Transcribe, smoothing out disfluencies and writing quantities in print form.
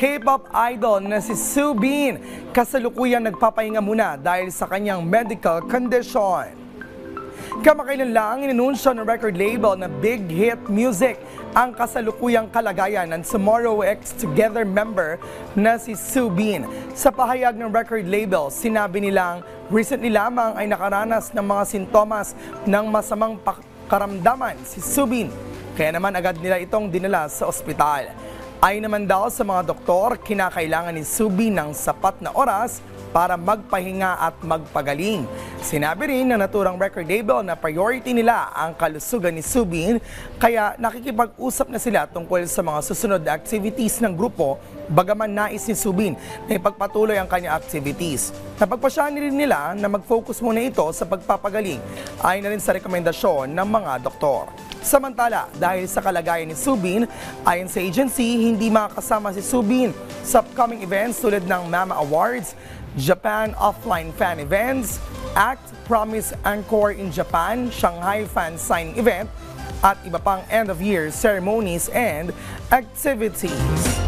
K-pop idol na si Soobin, kasalukuyang nagpapahinga muna dahil sa kanyang medical condition. Kamakailan lang inanunsyo ng record label na Big Hit Music ang kasalukuyang kalagayan ng Tomorrow X Together member na si Soobin. Sa pahayag ng record label, sinabi nilang recently lamang ay nakaranas ng mga sintomas ng masamang karamdaman si Soobin. Kaya naman agad nila itong dinala sa ospital. Ay naman daw sa mga doktor, kinakailangan ni Soobin ng sapat na oras para magpahinga at magpagaling. Sinabi rin ng naturang record label na priority nila ang kalusugan ni Soobin, kaya nakikipag-usap na sila tungkol sa mga susunod na activities ng grupo, bagaman nais ni Soobin na ipagpatuloy ang kanyang activities. Napagpasyahan rin nila na mag-focus muna ito sa pagpapagaling, ayon na rin sa rekomendasyon ng mga doktor. Samantala, dahil sa kalagayan ni Soobin, ayon sa agency, hindi makakasama si Soobin sa upcoming events tulad ng Mama Awards, Japan Offline Fan Events, Act Promise Encore in Japan, Shanghai Fan Signing Event, at iba pang end-of-year ceremonies and activities.